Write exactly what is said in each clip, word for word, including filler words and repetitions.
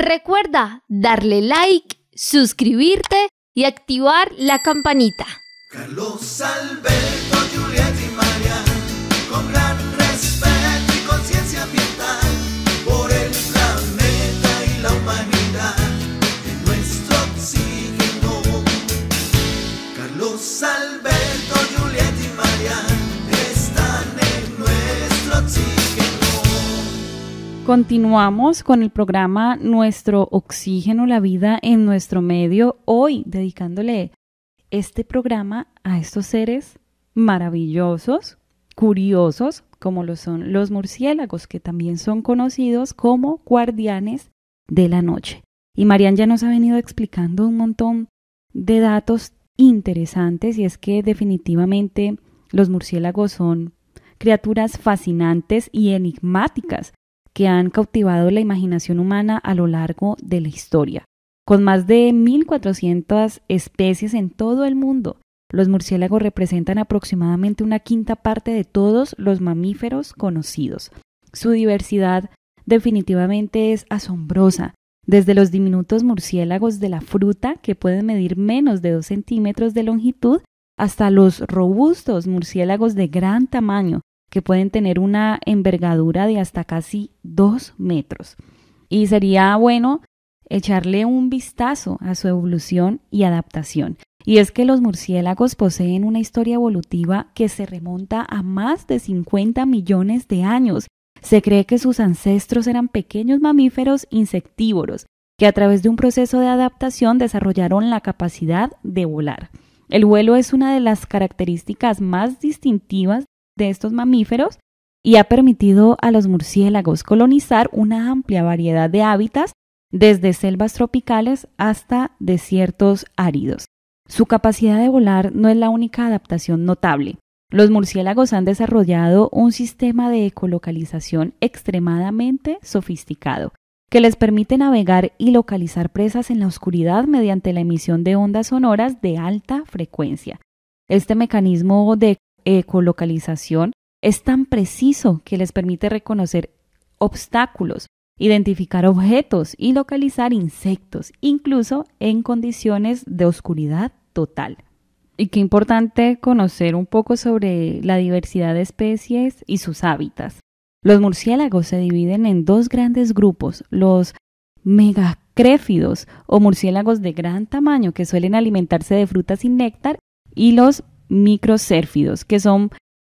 Recuerda darle like, suscribirte y activar la campanita. Carlos Alberto, Juliet y Marian, con gran respeto y conciencia ambiental, por el planeta y la humanidad, en nuestro oxígeno. Carlos Alberto, Juliet y Marian, están en nuestro oxígeno. Continuamos con el programa Nuestro Oxígeno, la vida en nuestro medio, hoy dedicándole este programa a estos seres maravillosos, curiosos, como lo son los murciélagos, que también son conocidos como guardianes de la noche. Y Marian ya nos ha venido explicando un montón de datos interesantes, y es que definitivamente los murciélagos son criaturas fascinantes y enigmáticas que han cautivado la imaginación humana a lo largo de la historia. Con más de mil cuatrocientas especies en todo el mundo, los murciélagos representan aproximadamente una quinta parte de todos los mamíferos conocidos. Su diversidad definitivamente es asombrosa, desde los diminutos murciélagos de la fruta, que pueden medir menos de dos centímetros de longitud, hasta los robustos murciélagos de gran tamaño, que pueden tener una envergadura de hasta casi dos metros. Y sería bueno echarle un vistazo a su evolución y adaptación. Y es que los murciélagos poseen una historia evolutiva que se remonta a más de cincuenta millones de años. Se cree que sus ancestros eran pequeños mamíferos insectívoros, que a través de un proceso de adaptación desarrollaron la capacidad de volar. El vuelo es una de las características más distintivas de estos mamíferos y ha permitido a los murciélagos colonizar una amplia variedad de hábitats, desde selvas tropicales hasta desiertos áridos. Su capacidad de volar no es la única adaptación notable. Los murciélagos han desarrollado un sistema de ecolocalización extremadamente sofisticado, que les permite navegar y localizar presas en la oscuridad mediante la emisión de ondas sonoras de alta frecuencia. Este mecanismo de ecolocalización es tan preciso que les permite reconocer obstáculos, identificar objetos y localizar insectos, incluso en condiciones de oscuridad total. Y qué importante conocer un poco sobre la diversidad de especies y sus hábitats. Los murciélagos se dividen en dos grandes grupos: los megacréfidos o murciélagos de gran tamaño, que suelen alimentarse de frutas sin néctar, y los microcérfidos, que son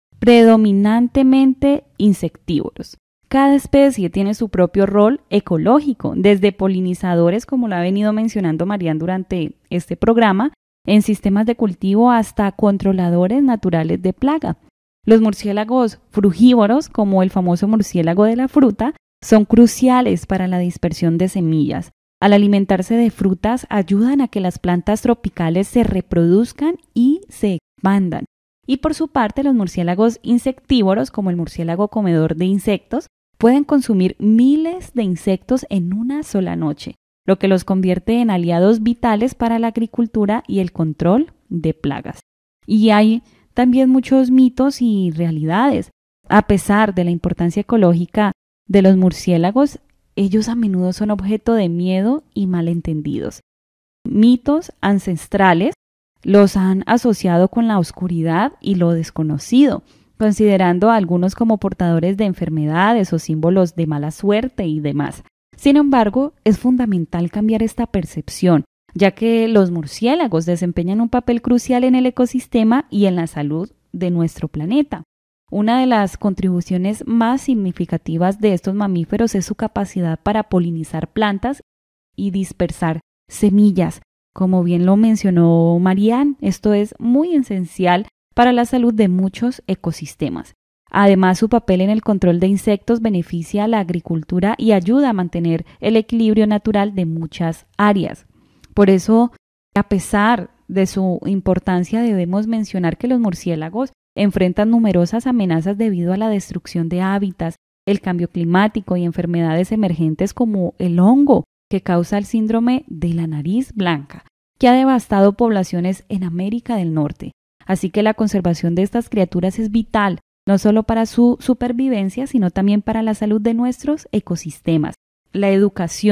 predominantemente insectívoros. Cada especie tiene su propio rol ecológico, desde polinizadores, como lo ha venido mencionando Marian durante este programa, en sistemas de cultivo, hasta controladores naturales de plaga. Los murciélagos frugívoros, como el famoso murciélago de la fruta, son cruciales para la dispersión de semillas. Al alimentarse de frutas, ayudan a que las plantas tropicales se reproduzcan y se expandan. Y por su parte, los murciélagos insectívoros, como el murciélago comedor de insectos, pueden consumir miles de insectos en una sola noche, lo que los convierte en aliados vitales para la agricultura y el control de plagas. Y hay también muchos mitos y realidades. A pesar de la importancia ecológica de los murciélagos, ellos a menudo son objeto de miedo y malentendidos. Mitos ancestrales los han asociado con la oscuridad y lo desconocido, considerando a algunos como portadores de enfermedades o símbolos de mala suerte y demás. Sin embargo, es fundamental cambiar esta percepción, ya que los murciélagos desempeñan un papel crucial en el ecosistema y en la salud de nuestro planeta. Una de las contribuciones más significativas de estos mamíferos es su capacidad para polinizar plantas y dispersar semillas. Como bien lo mencionó Marian, esto es muy esencial para la salud de muchos ecosistemas. Además, su papel en el control de insectos beneficia a la agricultura y ayuda a mantener el equilibrio natural de muchas áreas. Por eso, a pesar de su importancia, debemos mencionar que los murciélagos enfrentan numerosas amenazas debido a la destrucción de hábitats, el cambio climático y enfermedades emergentes como el hongo, que causa el síndrome de la nariz blanca, que ha devastado poblaciones en América del Norte. Así que la conservación de estas criaturas es vital, no solo para su supervivencia, sino también para la salud de nuestros ecosistemas. La educación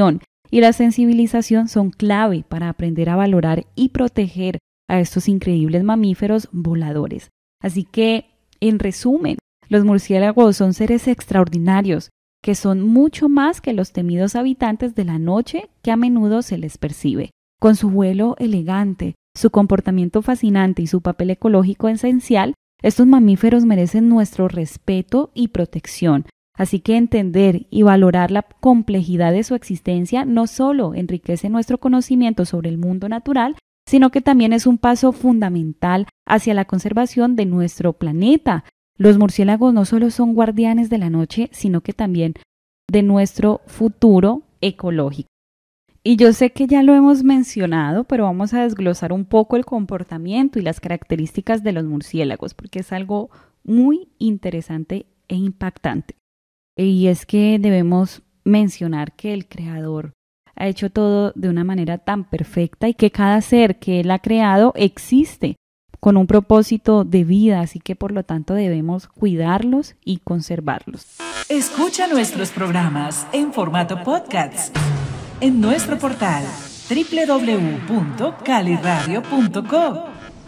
y la sensibilización son clave para aprender a valorar y proteger a estos increíbles mamíferos voladores. Así que, en resumen, los murciélagos son seres extraordinarios que son mucho más que los temidos habitantes de la noche que a menudo se les percibe. Con su vuelo elegante, su comportamiento fascinante y su papel ecológico esencial, estos mamíferos merecen nuestro respeto y protección. Así que entender y valorar la complejidad de su existencia no solo enriquece nuestro conocimiento sobre el mundo natural, sino que también es un paso fundamental hacia la conservación de nuestro planeta. Los murciélagos no solo son guardianes de la noche, sino que también de nuestro futuro ecológico. Y yo sé que ya lo hemos mencionado, pero vamos a desglosar un poco el comportamiento y las características de los murciélagos, porque es algo muy interesante e impactante. Y es que debemos mencionar que el creador ha hecho todo de una manera tan perfecta y que cada ser que él ha creado existe con un propósito de vida, así que por lo tanto debemos cuidarlos y conservarlos. Escucha nuestros programas en formato podcast en nuestro portal doble u doble u doble u punto cali radio punto com.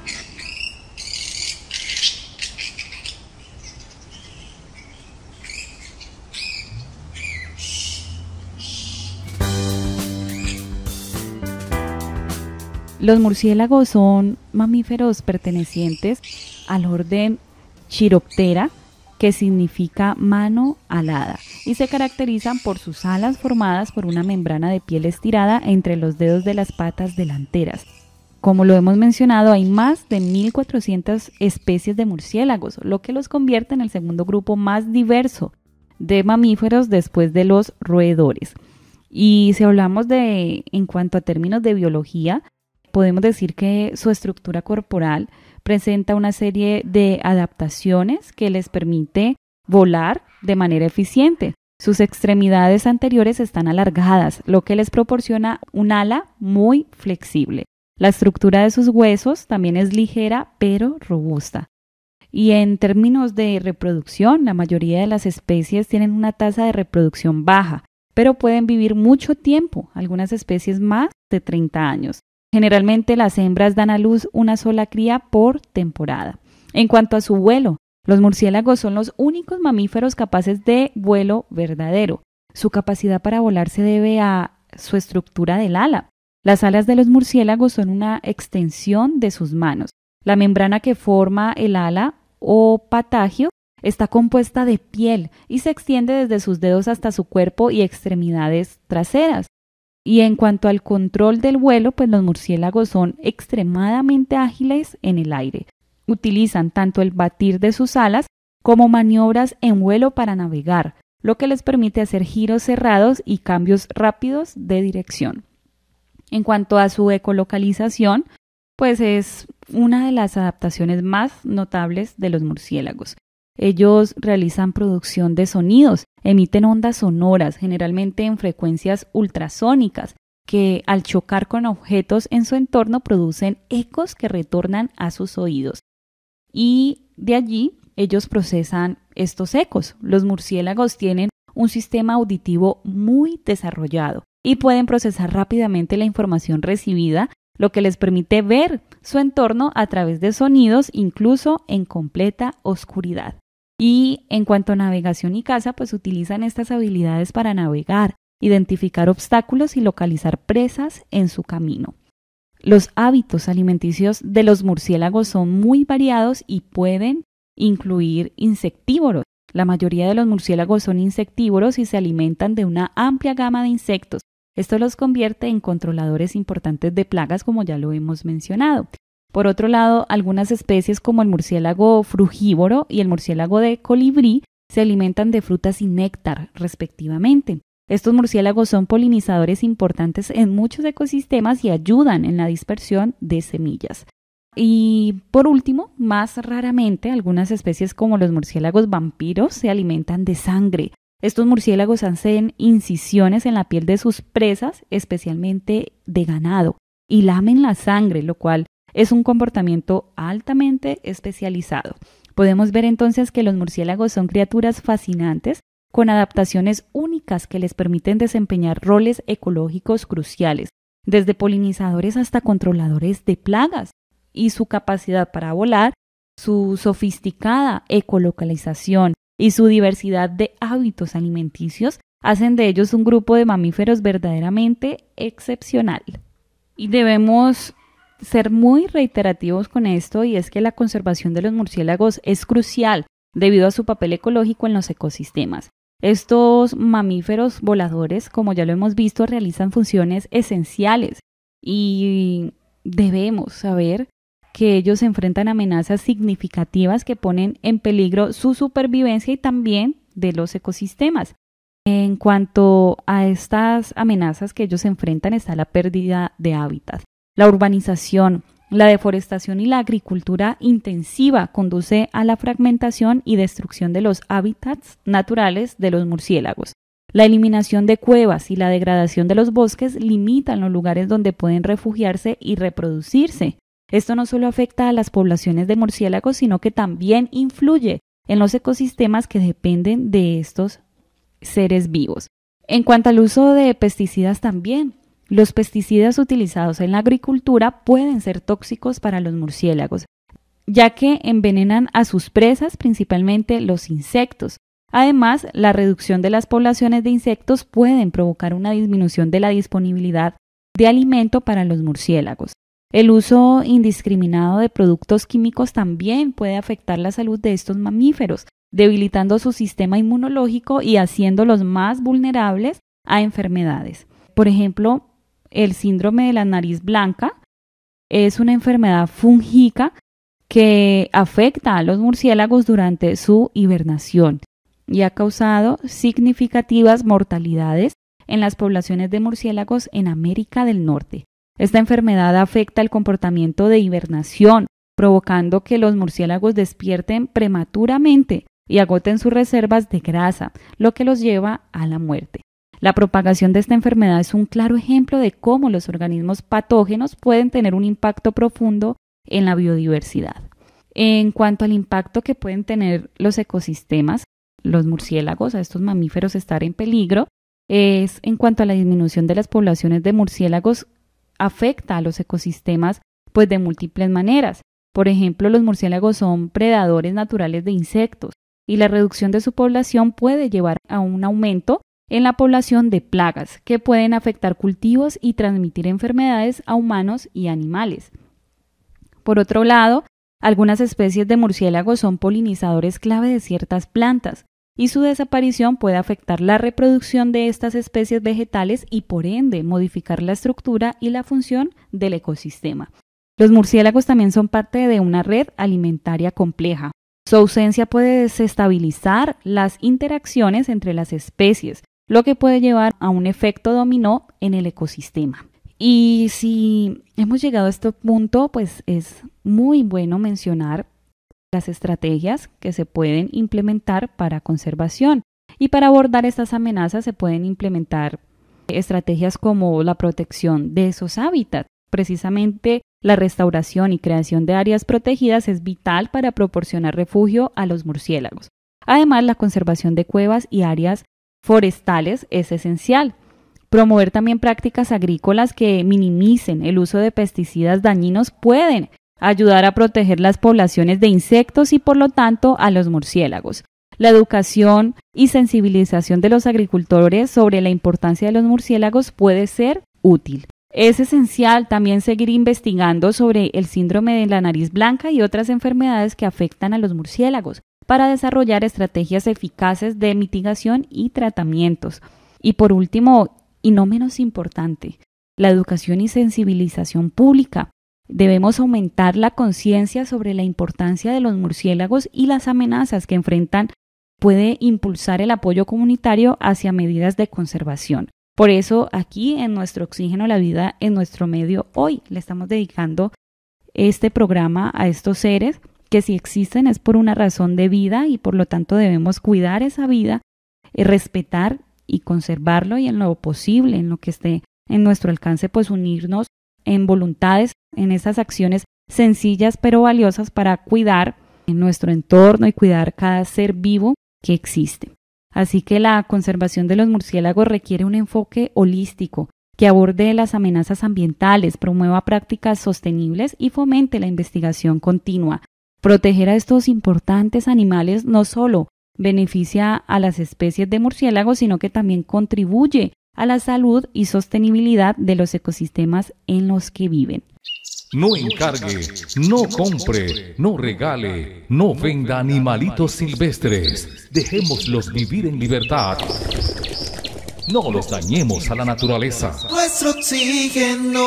Los murciélagos son mamíferos pertenecientes al orden Chiroptera, que significa mano alada, y se caracterizan por sus alas formadas por una membrana de piel estirada entre los dedos de las patas delanteras. Como lo hemos mencionado, hay más de mil cuatrocientas especies de murciélagos, lo que los convierte en el segundo grupo más diverso de mamíferos después de los roedores. Y si hablamos de, en cuanto a términos de biología, podemos decir que su estructura corporal presenta una serie de adaptaciones que les permite volar de manera eficiente. Sus extremidades anteriores están alargadas, lo que les proporciona un ala muy flexible. La estructura de sus huesos también es ligera pero robusta. Y en términos de reproducción, la mayoría de las especies tienen una tasa de reproducción baja, pero pueden vivir mucho tiempo, algunas especies más de treinta años. Generalmente las hembras dan a luz una sola cría por temporada. En cuanto a su vuelo, los murciélagos son los únicos mamíferos capaces de vuelo verdadero. Su capacidad para volar se debe a su estructura del ala. Las alas de los murciélagos son una extensión de sus manos. La membrana que forma el ala o patagio está compuesta de piel y se extiende desde sus dedos hasta su cuerpo y extremidades traseras. Y en cuanto al control del vuelo, pues los murciélagos son extremadamente ágiles en el aire. Utilizan tanto el batir de sus alas como maniobras en vuelo para navegar, lo que les permite hacer giros cerrados y cambios rápidos de dirección. En cuanto a su ecolocalización, pues es una de las adaptaciones más notables de los murciélagos. Ellos realizan producción de sonidos, emiten ondas sonoras, generalmente en frecuencias ultrasónicas, que al chocar con objetos en su entorno producen ecos que retornan a sus oídos. Y de allí ellos procesan estos ecos. Los murciélagos tienen un sistema auditivo muy desarrollado y pueden procesar rápidamente la información recibida, lo que les permite ver su entorno a través de sonidos, incluso en completa oscuridad. Y en cuanto a navegación y caza, pues utilizan estas habilidades para navegar, identificar obstáculos y localizar presas en su camino. Los hábitos alimenticios de los murciélagos son muy variados y pueden incluir insectívoros. La mayoría de los murciélagos son insectívoros y se alimentan de una amplia gama de insectos. Esto los convierte en controladores importantes de plagas, como ya lo hemos mencionado. Por otro lado, algunas especies como el murciélago frugívoro y el murciélago de colibrí se alimentan de frutas y néctar, respectivamente. Estos murciélagos son polinizadores importantes en muchos ecosistemas y ayudan en la dispersión de semillas. Y por último, más raramente, algunas especies como los murciélagos vampiros se alimentan de sangre. Estos murciélagos hacen incisiones en la piel de sus presas, especialmente de ganado, y lamen la sangre, lo cual es un comportamiento altamente especializado. Podemos ver entonces que los murciélagos son criaturas fascinantes con adaptaciones únicas que les permiten desempeñar roles ecológicos cruciales, desde polinizadores hasta controladores de plagas, y su capacidad para volar, su sofisticada ecolocalización y su diversidad de hábitos alimenticios hacen de ellos un grupo de mamíferos verdaderamente excepcional. Y debemos ser muy reiterativos con esto, y es que la conservación de los murciélagos es crucial debido a su papel ecológico en los ecosistemas. Estos mamíferos voladores, como ya lo hemos visto, realizan funciones esenciales y debemos saber que ellos enfrentan amenazas significativas que ponen en peligro su supervivencia y también de los ecosistemas. En cuanto a estas amenazas que ellos enfrentan está la pérdida de hábitat. La urbanización, la deforestación y la agricultura intensiva conduce a la fragmentación y destrucción de los hábitats naturales de los murciélagos. La eliminación de cuevas y la degradación de los bosques limitan los lugares donde pueden refugiarse y reproducirse. Esto no solo afecta a las poblaciones de murciélagos, sino que también influye en los ecosistemas que dependen de estos seres vivos. En cuanto al uso de pesticidas también, los pesticidas utilizados en la agricultura pueden ser tóxicos para los murciélagos, ya que envenenan a sus presas, principalmente los insectos. Además, la reducción de las poblaciones de insectos pueden provocar una disminución de la disponibilidad de alimento para los murciélagos. El uso indiscriminado de productos químicos también puede afectar la salud de estos mamíferos, debilitando su sistema inmunológico y haciéndolos más vulnerables a enfermedades. Por ejemplo, el síndrome de la nariz blanca es una enfermedad fúngica que afecta a los murciélagos durante su hibernación y ha causado significativas mortalidades en las poblaciones de murciélagos en América del Norte. Esta enfermedad afecta el comportamiento de hibernación, provocando que los murciélagos despierten prematuramente y agoten sus reservas de grasa, lo que los lleva a la muerte. La propagación de esta enfermedad es un claro ejemplo de cómo los organismos patógenos pueden tener un impacto profundo en la biodiversidad. En cuanto al impacto que pueden tener los ecosistemas, los murciélagos, a estos mamíferos estar en peligro, es en cuanto a la disminución de las poblaciones de murciélagos afecta a los ecosistemas pues de múltiples maneras. Por ejemplo, los murciélagos son predadores naturales de insectos y la reducción de su población puede llevar a un aumento en la población de plagas que pueden afectar cultivos y transmitir enfermedades a humanos y animales. Por otro lado, algunas especies de murciélagos son polinizadores clave de ciertas plantas y su desaparición puede afectar la reproducción de estas especies vegetales y por ende modificar la estructura y la función del ecosistema. Los murciélagos también son parte de una red alimentaria compleja. Su ausencia puede desestabilizar las interacciones entre las especies, lo que puede llevar a un efecto dominó en el ecosistema. Y si hemos llegado a este punto, pues es muy bueno mencionar las estrategias que se pueden implementar para conservación. Y para abordar estas amenazas se pueden implementar estrategias como la protección de esos hábitats. Precisamente la restauración y creación de áreas protegidas es vital para proporcionar refugio a los murciélagos. Además, la conservación de cuevas y áreas forestales es esencial. Promover también prácticas agrícolas que minimicen el uso de pesticidas dañinos pueden ayudar a proteger las poblaciones de insectos y por lo tanto a los murciélagos. La educación y sensibilización de los agricultores sobre la importancia de los murciélagos puede ser útil. Es esencial también seguir investigando sobre el síndrome de la nariz blanca y otras enfermedades que afectan a los murciélagos para desarrollar estrategias eficaces de mitigación y tratamientos. Y por último, y no menos importante, la educación y sensibilización pública. Debemos aumentar la conciencia sobre la importancia de los murciélagos y las amenazas que enfrentan. Puede impulsar el apoyo comunitario hacia medidas de conservación. Por eso aquí en nuestro Oxígeno la Vida, en nuestro medio, hoy le estamos dedicando este programa a estos seres que si existen es por una razón de vida y por lo tanto debemos cuidar esa vida, respetar y conservarlo y en lo posible, en lo que esté en nuestro alcance, pues unirnos en voluntades, en esas acciones sencillas pero valiosas para cuidar en nuestro entorno y cuidar cada ser vivo que existe. Así que la conservación de los murciélagos requiere un enfoque holístico que aborde las amenazas ambientales, promueva prácticas sostenibles y fomente la investigación continua. Proteger a estos importantes animales no solo beneficia a las especies de murciélagos, sino que también contribuye a la salud y sostenibilidad de los ecosistemas en los que viven. No encargue, no compre, no regale, no venda animalitos silvestres. Dejémoslos vivir en libertad. No los dañemos a la naturaleza. Nuestro oxígeno,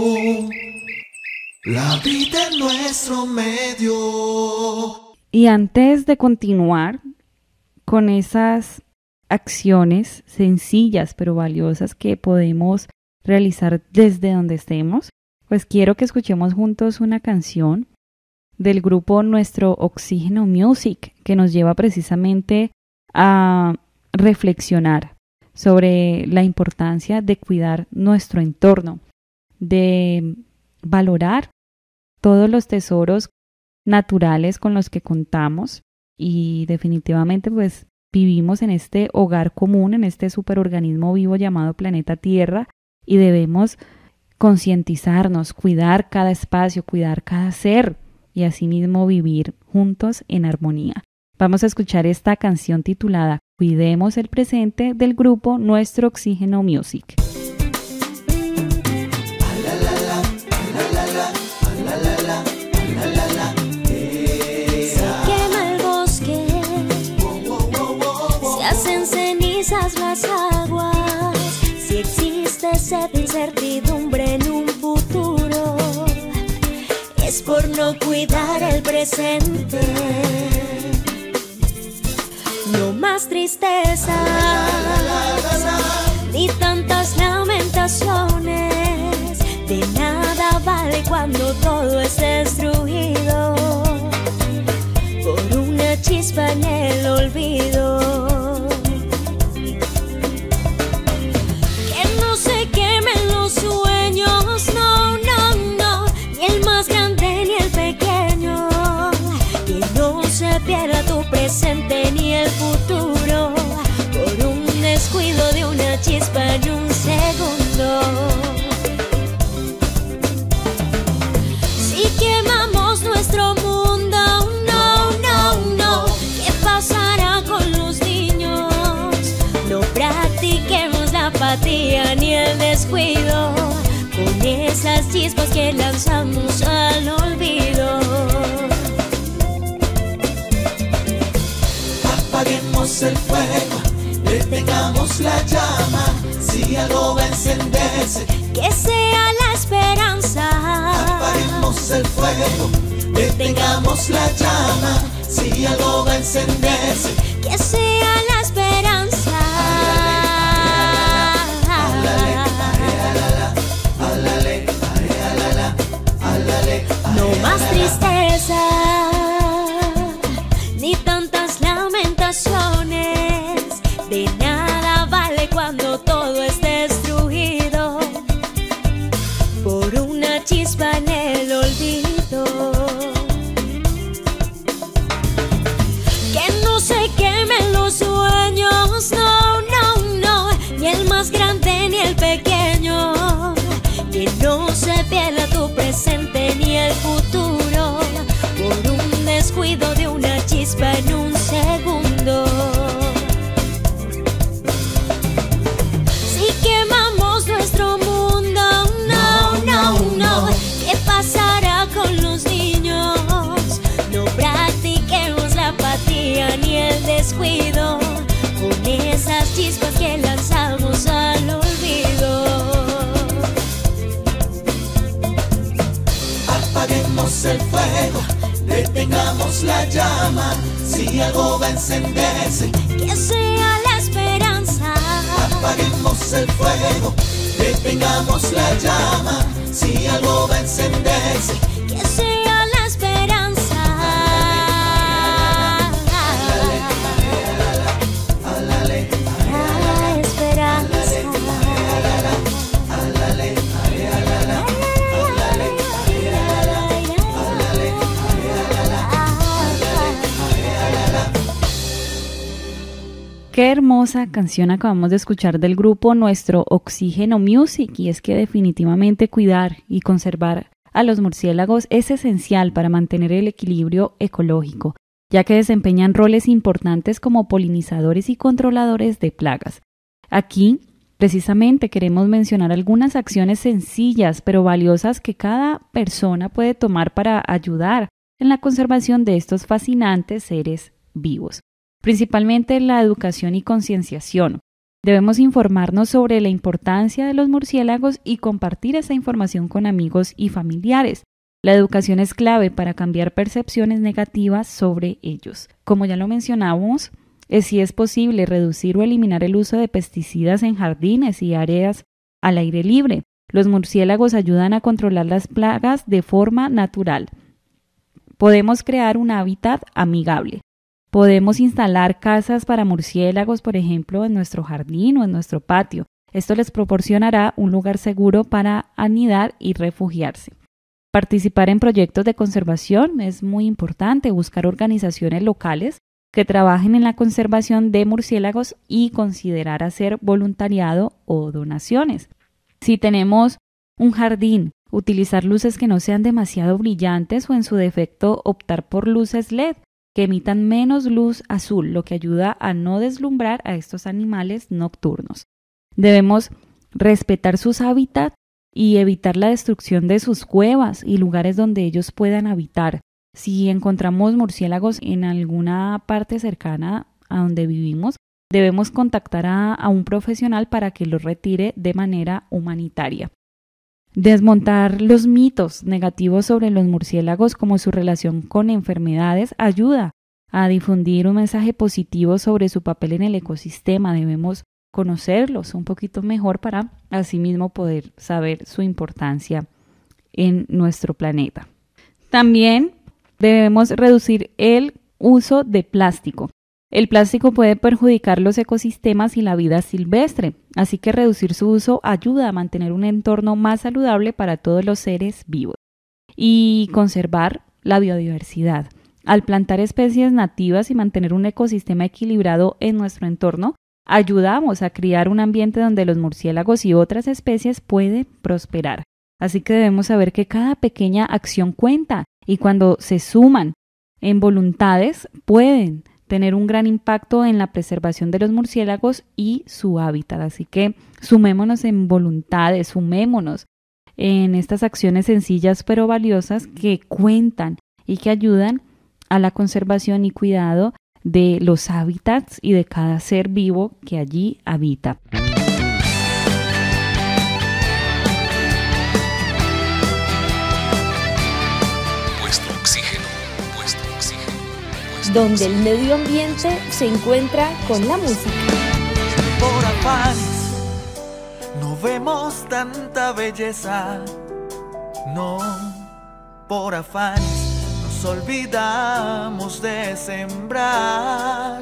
la vida en nuestro medio. Y antes de continuar con esas acciones sencillas pero valiosas que podemos realizar desde donde estemos, pues quiero que escuchemos juntos una canción del grupo Nuestro Oxígeno Music que nos lleva precisamente a reflexionar sobre la importancia de cuidar nuestro entorno, de valorar todos los tesoros naturales con los que contamos y definitivamente pues vivimos en este hogar común, en este superorganismo vivo llamado planeta Tierra y debemos concientizarnos, cuidar cada espacio, cuidar cada ser y asimismo vivir juntos en armonía. Vamos a escuchar esta canción titulada Cuidemos el presente del grupo Nuestro Oxígeno Music. Se quema el bosque, se hacen cenizas las aguas, si existe sed e incertidumbre en un futuro, es por no cuidar el presente. No más tristezas, ni tantas lamentaciones, de nada vale cuando todo es destruido por una chispa en el olvido. Que no se quemen los sueños, no, no, no, ni el más grande ni el pequeño, que no se pierda tu presente ni el futuro por un descuido de una chispa en un segundo. Si quemamos nuestro mundo, no, no, no, ¿qué pasará con los niños? No practiquemos la apatía ni el descuido con esas chispas que lanzamos al olvido. Apaguemos el fuego, detengamos la llama, si algo va a encenderse, que sea la esperanza. apaguemos el fuego, detengamos la llama, si algo va a encenderse, Que sea la esperanza. No más tristeza, ni tantas lamentaciones, de nada vale cuando todo es destruido por una chispa en el olvido. Que no se quemen los sueños, no, no, no, ni el más grande ni el pequeño, que no se pierda tu presente ni el futuro por un descuido de una chispa en un segundo. Si quemamos nuestro mundo, no, no, no, ¿qué pasará con los niños? No practiquemos la apatía ni el descuido con esas chispas que lanzamos al olvido. apaguemos el fuego, detengamos la llama, si algo va a encenderse, Que sea la esperanza. apaguemos el fuego, detengamos la llama, si algo va a encenderse, Que sea la esperanza. La esperanza. Qué hermosa canción acabamos de escuchar del grupo Nuestro Oxígeno Music, y es que definitivamente cuidar y conservar a los murciélagos es esencial para mantener el equilibrio ecológico, ya que desempeñan roles importantes como polinizadores y controladores de plagas. Aquí, precisamente, queremos mencionar algunas acciones sencillas pero valiosas que cada persona puede tomar para ayudar en la conservación de estos fascinantes seres vivos. Principalmente la educación y concienciación. Debemos informarnos sobre la importancia de los murciélagos y compartir esa información con amigos y familiares. La educación es clave para cambiar percepciones negativas sobre ellos. Como ya lo mencionábamos, es si es posible reducir o eliminar el uso de pesticidas en jardines y áreas al aire libre. Los murciélagos ayudan a controlar las plagas de forma natural. Podemos crear un hábitat amigable. Podemos instalar casas para murciélagos, por ejemplo, en nuestro jardín o en nuestro patio. Esto les proporcionará un lugar seguro para anidar y refugiarse. Participar en proyectos de conservación es muy importante. Buscar organizaciones locales que trabajen en la conservación de murciélagos y considerar hacer voluntariado o donaciones. Si tenemos un jardín, utilizar luces que no sean demasiado brillantes o en su defecto optar por luces L E D que emitan menos luz azul, lo que ayuda a no deslumbrar a estos animales nocturnos. Debemos respetar sus hábitats y evitar la destrucción de sus cuevas y lugares donde ellos puedan habitar. Si encontramos murciélagos en alguna parte cercana a donde vivimos, debemos contactar a, a un profesional para que los retire de manera humanitaria. Desmontar los mitos negativos sobre los murciélagos, como su relación con enfermedades, ayuda a difundir un mensaje positivo sobre su papel en el ecosistema. Debemos conocerlos un poquito mejor para asimismo poder saber su importancia en nuestro planeta. También debemos reducir el uso de plástico. El plástico puede perjudicar los ecosistemas y la vida silvestre, así que reducir su uso ayuda a mantener un entorno más saludable para todos los seres vivos. Y conservar la biodiversidad. Al plantar especies nativas y mantener un ecosistema equilibrado en nuestro entorno, ayudamos a crear un ambiente donde los murciélagos y otras especies pueden prosperar. Así que debemos saber que cada pequeña acción cuenta y cuando se suman en voluntades pueden tener un gran impacto en la preservación de los murciélagos y su hábitat. Así que sumémonos en voluntades, sumémonos en estas acciones sencillas pero valiosas que cuentan y que ayudan a la conservación y cuidado de los hábitats y de cada ser vivo que allí habita. Vuestro oxígeno, vuestro oxígeno. Donde el medio ambiente se encuentra con la música. Por afanes no vemos tanta belleza, no, por afanes nos olvidamos de sembrar.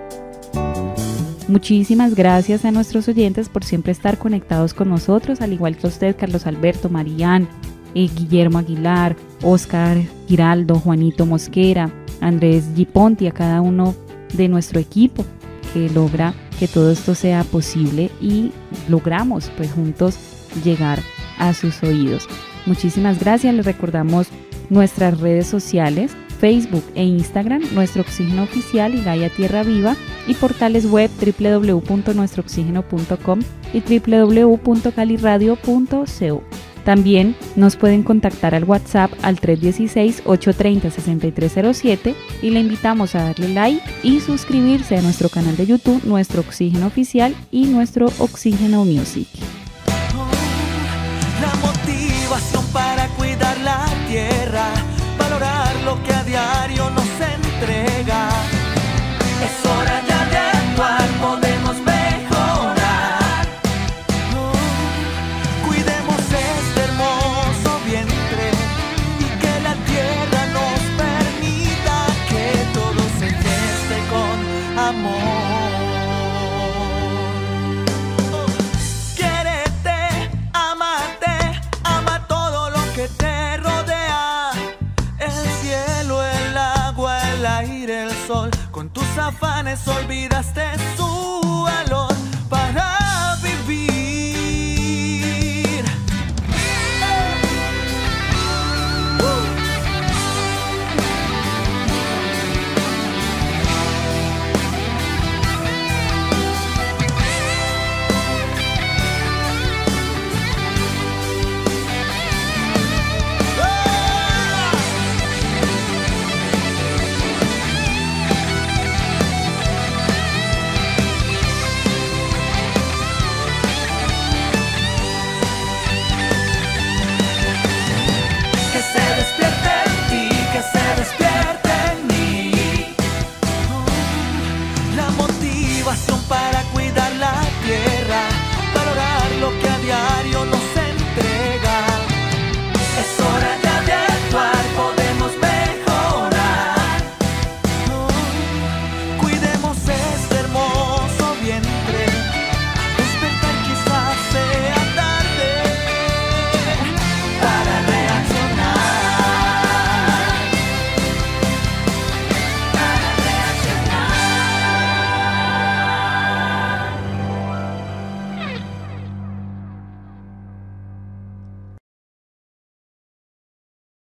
Muchísimas gracias a nuestros oyentes por siempre estar conectados con nosotros, al igual que a usted, Carlos Alberto, Marían, eh, Guillermo Aguilar, Oscar Giraldo, Juanito Mosquera, Andrés Giponti, a cada uno de nuestro equipo que logra que todo esto sea posible y logramos pues juntos llegar a sus oídos. Muchísimas gracias. Les recordamos nuestras redes sociales, Facebook e Instagram, Nuestro Oxígeno Oficial y Gaia Tierra Viva, y portales web doble u doble u doble u punto nuestro oxígeno punto com y doble u doble u doble u punto cali radio punto co. También nos pueden contactar al WhatsApp al tres uno seis, ocho tres cero, seis tres cero siete y le invitamos a darle like y suscribirse a nuestro canal de YouTube, Nuestro Oxígeno Oficial y Nuestro Oxígeno Music. Oh, la motivación para cuidar la tierra, valorar lo que a diario nos entrega. Es hora ya de actuar, podemos mejorar. Oh, cuidemos este hermoso vientre y que la tierra nos permita que todo se geste con amor. Oh, quiérete, amate, ama todo lo que te rodea. El cielo, el agua, el aire, el sol. Con tus afanes olvidaste su cielos